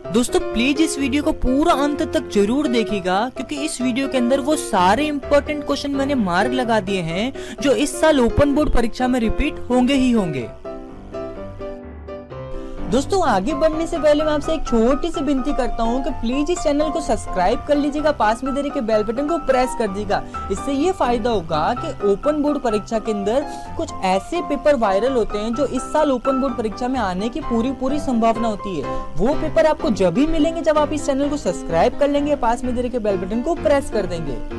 दोस्तों प्लीज इस वीडियो को पूरा अंत तक जरूर देखिएगा, क्योंकि इस वीडियो के अंदर वो सारे इम्पोर्टेंट क्वेश्चन मैंने मार्क लगा दिए हैं जो इस साल ओपन बोर्ड परीक्षा में रिपीट होंगे ही होंगे। दोस्तों आगे बढ़ने से पहले मैं आपसे एक छोटी सी विनती करता हूँ कि प्लीज इस चैनल को सब्सक्राइब कर लीजिएगा, पास में दे रखे बेल बटन को प्रेस कर दीजिएगा। इससे ये फायदा होगा कि ओपन बोर्ड परीक्षा के अंदर कुछ ऐसे पेपर वायरल होते हैं जो इस साल ओपन बोर्ड परीक्षा में आने की पूरी संभावना होती है। वो पेपर आपको जब भी मिलेंगे जब आप इस चैनल को सब्सक्राइब कर लेंगे, पास में दे रखे बेल बटन को प्रेस कर देंगे।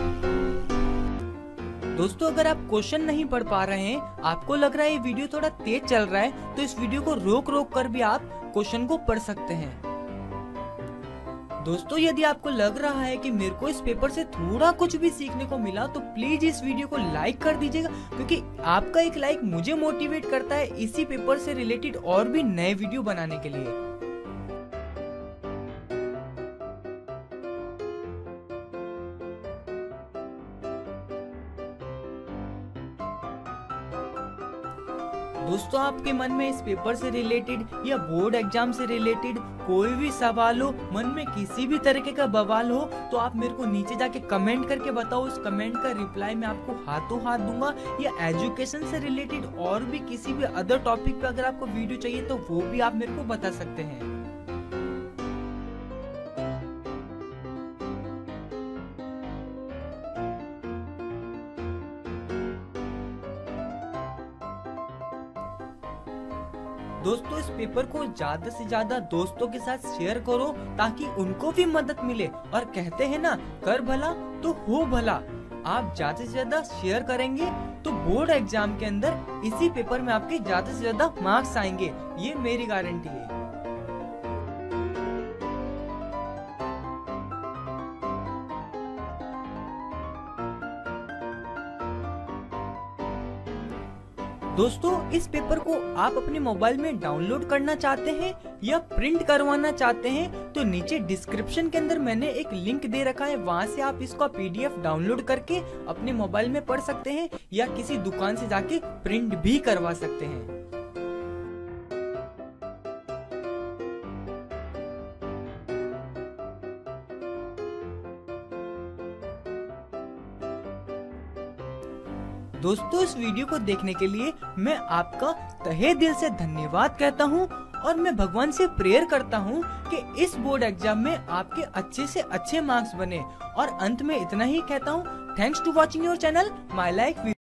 दोस्तों अगर आप क्वेश्चन नहीं पढ़ पा रहे हैं, आपको लग रहा है ये वीडियो थोड़ा तेज चल रहा है, तो इस वीडियो को रोक कर भी आप क्वेश्चन को पढ़ सकते हैं। दोस्तों यदि आपको लग रहा है कि मेरे को इस पेपर से थोड़ा कुछ भी सीखने को मिला तो प्लीज इस वीडियो को लाइक कर दीजिएगा, क्योंकि आपका एक लाइक मुझे मोटिवेट करता है इसी पेपर से रिलेटेड और भी नए वीडियो बनाने के लिए। दोस्तों आपके मन में इस पेपर से रिलेटेड या बोर्ड एग्जाम से रिलेटेड कोई भी सवाल हो, मन में किसी भी तरीके का बवाल हो, तो आप मेरे को नीचे जाके कमेंट करके बताओ। उस कमेंट का रिप्लाई मैं आपको हाथों हाथ दूंगा। या एजुकेशन से रिलेटेड और भी किसी भी अदर टॉपिक पे अगर आपको वीडियो चाहिए तो वो भी आप मेरे को बता सकते हैं। दोस्तों इस पेपर को ज्यादा से ज्यादा दोस्तों के साथ शेयर करो ताकि उनको भी मदद मिले। और कहते हैं ना, कर भला तो हो भला। आप ज्यादा से ज्यादा शेयर करेंगे तो बोर्ड एग्जाम के अंदर इसी पेपर में आपके ज्यादा से ज्यादा मार्क्स आएंगे, ये मेरी गारंटी है। दोस्तों इस पेपर को आप अपने मोबाइल में डाउनलोड करना चाहते हैं या प्रिंट करवाना चाहते हैं तो नीचे डिस्क्रिप्शन के अंदर मैंने एक लिंक दे रखा है, वहां से आप इसका PDF डाउनलोड करके अपने मोबाइल में पढ़ सकते हैं या किसी दुकान से जाके प्रिंट भी करवा सकते हैं। दोस्तों इस वीडियो को देखने के लिए मैं आपका तहे दिल से धन्यवाद कहता हूं और मैं भगवान से प्रेयर करता हूं कि इस बोर्ड एग्जाम में आपके अच्छे से अच्छे मार्क्स बने। और अंत में इतना ही कहता हूं, thanks to watching your channel my life.